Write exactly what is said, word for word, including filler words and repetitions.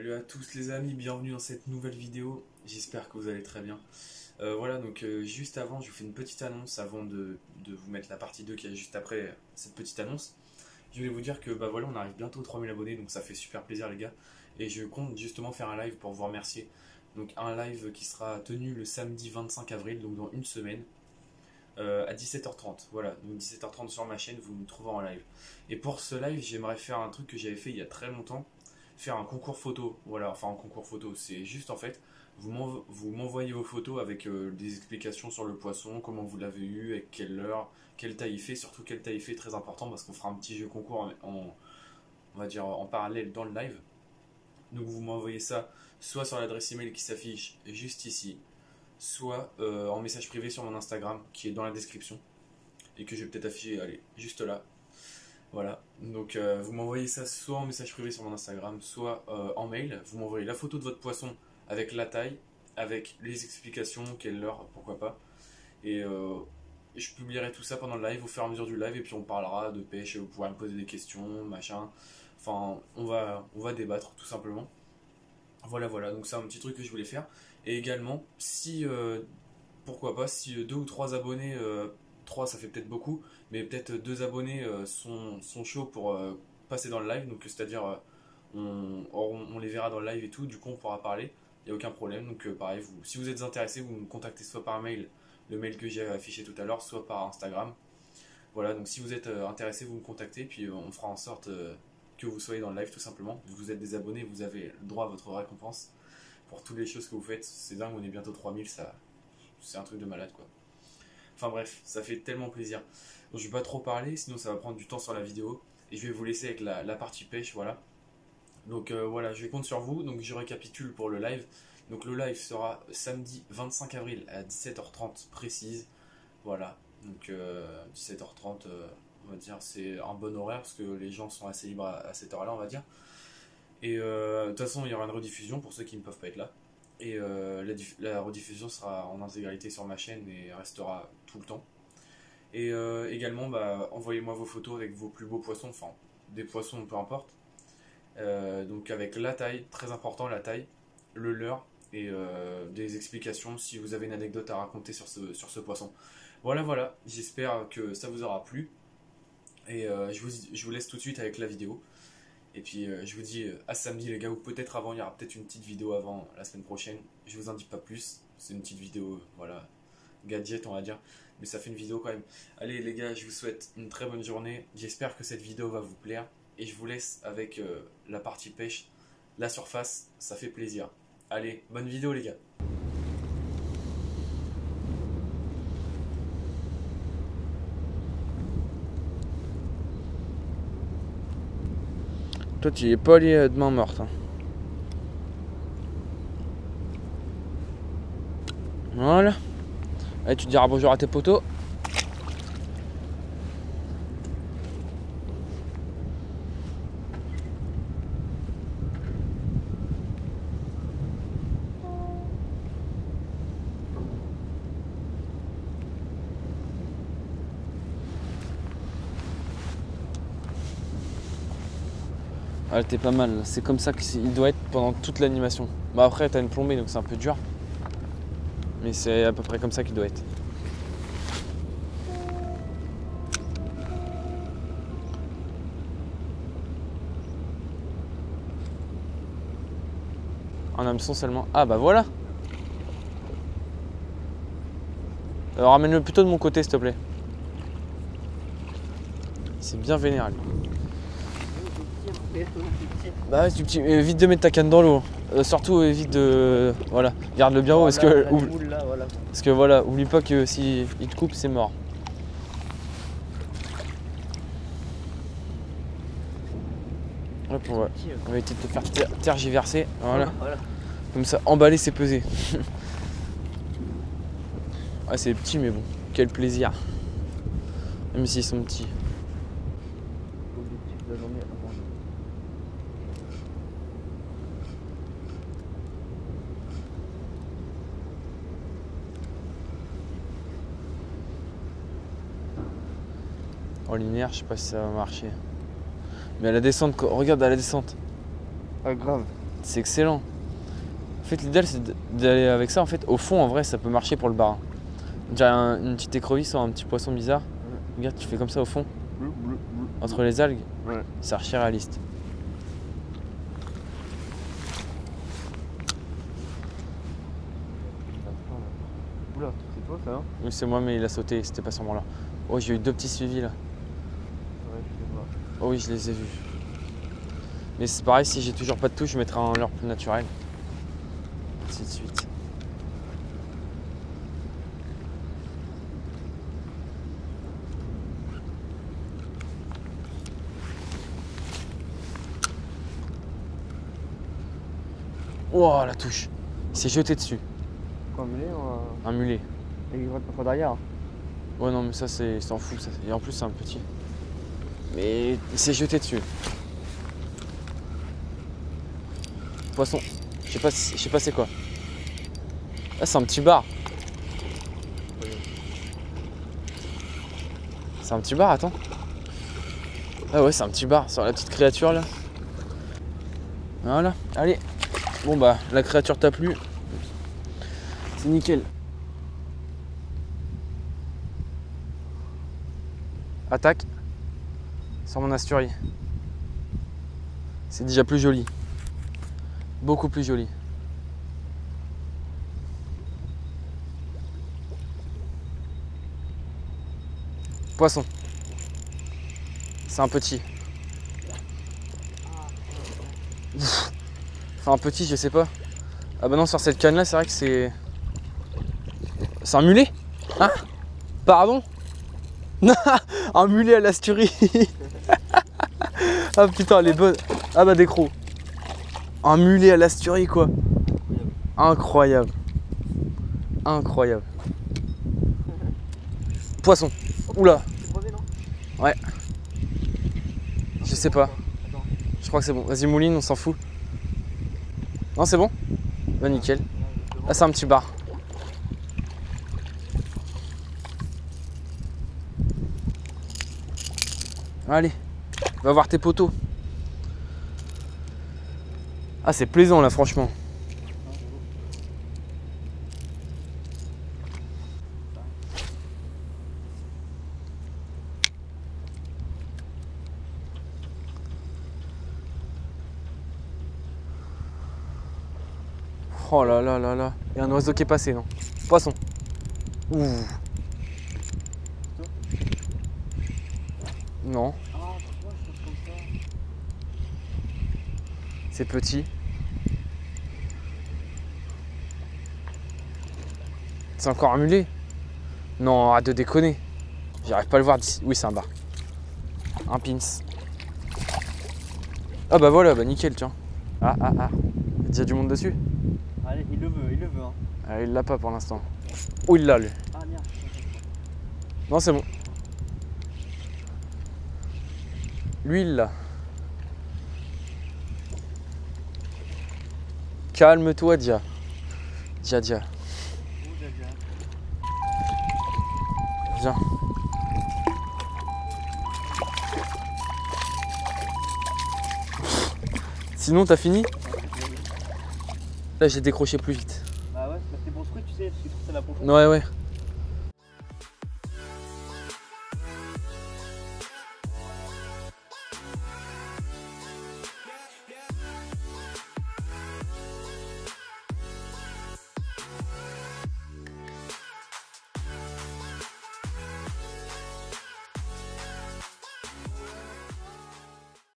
Salut à tous les amis, bienvenue dans cette nouvelle vidéo, j'espère que vous allez très bien. Euh, voilà, donc euh, juste avant, je vous fais une petite annonce avant de, de vous mettre la partie deux qui est juste après cette petite annonce. Je voulais vous dire que bah voilà, on arrive bientôt aux trois mille abonnés, donc ça fait super plaisir les gars. Et je compte justement faire un live pour vous remercier. Donc un live qui sera tenu le samedi vingt-cinq avril, donc dans une semaine. Euh, à dix-sept heures trente, voilà, donc dix-sept heures trente sur ma chaîne, vous me trouverez en live. Et pour ce live, j'aimerais faire un truc que j'avais fait il y a très longtemps, faire un concours photo, voilà, enfin un concours photo, c'est juste en fait, vous m'envoyez vos photos avec euh, des explications sur le poisson, comment vous l'avez eu, avec quelle heure, quelle taille il fait, surtout quelle taille il fait, très important parce qu'on fera un petit jeu concours en, en, on va dire en parallèle dans le live. Donc vous m'envoyez ça soit sur l'adresse email qui s'affiche juste ici, soit euh, en message privé sur mon Instagram qui est dans la description et que je vais peut-être afficher, allez, juste là. Voilà, donc euh, vous m'envoyez ça soit en message privé sur mon Instagram, soit euh, en mail. Vous m'envoyez la photo de votre poisson avec la taille, avec les explications, quelle heure, pourquoi pas. Et euh, je publierai tout ça pendant le live, au fur et à mesure du live, et puis on parlera de pêche, vous pourrez me poser des questions, machin. Enfin, on va, on va débattre tout simplement. Voilà, voilà, donc c'est un petit truc que je voulais faire. Et également, si, euh, pourquoi pas, si deux ou trois abonnés, euh, trois ça fait peut-être beaucoup, mais peut-être deux abonnés euh, sont, sont chauds pour euh, passer dans le live, donc c'est-à-dire euh, on, on, on les verra dans le live et tout, du coup on pourra parler, il n'y a aucun problème. Donc euh, pareil, vous, si vous êtes intéressé, vous me contactez soit par mail, le mail que j'ai affiché tout à l'heure, soit par Instagram. Voilà, donc si vous êtes euh, intéressé, vous me contactez, puis euh, on fera en sorte euh, que vous soyez dans le live tout simplement. Vous êtes des abonnés, vous avez le droit à votre récompense pour toutes les choses que vous faites. C'est dingue, on est bientôt trois mille, ça, c'est un truc de malade quoi. Enfin bref, ça fait tellement plaisir. Donc, je vais pas trop parler, sinon ça va prendre du temps sur la vidéo. Et je vais vous laisser avec la, la partie pêche, voilà. Donc euh, voilà, je compte sur vous. Donc je récapitule pour le live. Donc le live sera samedi vingt-cinq avril à dix-sept heures trente précise. Voilà, donc euh, dix-sept heures trente, euh, on va dire, c'est un bon horaire parce que les gens sont assez libres à, à cette heure-là, on va dire. Et euh, de toute façon, il y aura une rediffusion pour ceux qui ne peuvent pas être là. Et euh, la, la rediffusion sera en intégralité sur ma chaîne et restera tout le temps. Et euh, également, bah, envoyez-moi vos photos avec vos plus beaux poissons, enfin des poissons, peu importe. Euh, donc avec la taille, très important la taille, le leurre et euh, des explications si vous avez une anecdote à raconter sur ce, sur ce poisson. Voilà, voilà, j'espère que ça vous aura plu. Et euh, je, vous, je vous laisse tout de suite avec la vidéo. Et puis euh, je vous dis euh, à samedi les gars, ou peut-être avant, il y aura peut-être une petite vidéo avant la semaine prochaine. Je vous en dis pas plus, c'est une petite vidéo, voilà, gadget on va dire. Mais ça fait une vidéo quand même. Allez les gars, je vous souhaite une très bonne journée. J'espère que cette vidéo va vous plaire. Et je vous laisse avec euh, la partie pêche, la surface, ça fait plaisir. Allez, bonne vidéo les gars. Toi, tu y es pas allé de main morte. Hein. Voilà. Allez, tu diras bonjour à tes potos. Ah, t'es pas mal. C'est comme ça qu'il doit être pendant toute l'animation. Bah après, t'as une plombée, donc c'est un peu dur. Mais c'est à peu près comme ça qu'il doit être. Un hameçon seulement. Ah bah voilà. Alors ramène-le plutôt de mon côté, s'il te plaît. C'est bien vénère, lui. Bah ouais, du petit. Évite de mettre ta canne dans l'eau. Euh, surtout évite de. Voilà. Garde-le bien haut parce que. Oublie... Là, voilà. Parce que voilà, oublie pas que si il te coupe, c'est mort. Hop, on va, on va éviter de te faire ter tergiverser. Voilà. Voilà. Comme ça, emballer, c'est peser. Ah, c'est petit, mais bon, quel plaisir. Même s'ils sont petits. En linéaire, je sais pas si ça va marcher. Mais à la descente, regarde à la descente. Ah grave. C'est excellent. En fait, l'idéal, c'est d'aller avec ça. En fait, au fond, en vrai, ça peut marcher pour le bar. On dirait un, une petite écrevisse ou un petit poisson bizarre. Ouais. Regarde, tu fais comme ça au fond, blou, blou, blou. Entre les algues. Ouais. C'est archi réaliste. Oula, c'est toi ça hein? Oui, c'est moi, mais il a sauté, c'était pas sûrement là. Oh, j'ai eu deux petits suivis là. Ouais, je les vois. Oh oui, je les ai vus. Mais c'est pareil, si j'ai toujours pas de touche, je mettrai un leurre plus naturel. Ainsi de suite. Oh, la touche. Il s'est jeté dessus. Quoi, un mulet ou un... Un mulet. Et il va derrière. Ouais, non, mais ça, c'est s'en fout. Ça. Et en plus, c'est un petit. Mais il s'est jeté dessus. Poisson. Je sais pas, je sais pas c'est quoi. Ah, c'est un petit bar. C'est un petit bar, attends. Ah ouais, c'est un petit bar sur la petite créature là. Voilà, allez. Bon bah, la créature t'a plu. C'est nickel. Attaque sur mon asturie. C'est déjà plus joli. Beaucoup plus joli. Poisson. C'est un petit. Enfin un petit, je sais pas. Ah bah non, sur cette canne là, c'est vrai que c'est... C'est un mulet? Hein? Pardon? Un mulet à l'Asturie. Ah putain, elle est bonne. Ah bah des crocs. Un mulet à l'Asturie quoi. Incroyable. Incroyable. Poisson. Oula. Ouais. Je sais pas. Je crois que c'est bon. Vas-y mouline, on s'en fout. Non c'est bon? Bah nickel. Là c'est un petit bar. Allez, va voir tes poteaux. Ah c'est plaisant là franchement. Oh là là là là. Il y a un oiseau qui est passé, non? Poisson. Ouh. Non. C'est petit. C'est encore un mulet? Non, arrête de déconner. J'arrive pas à le voir d'ici. Oui, c'est un bar. Un pins. Ah bah voilà, bah nickel, tiens. Ah ah ah. Il y a déjà du monde dessus? Allez, il le veut, il le veut. Hein. Ah, il l'a pas pour l'instant. Oh, il l'a lui. Ah merde. Non, c'est bon. Lui, il l'a. Calme-toi, Dia. Dia, Dia. Viens. Sinon, t'as fini? Là, j'ai décroché plus vite. Bah ouais, c'est pour ce truc, tu sais, parce que c'est la profondeur. Ouais, ouais.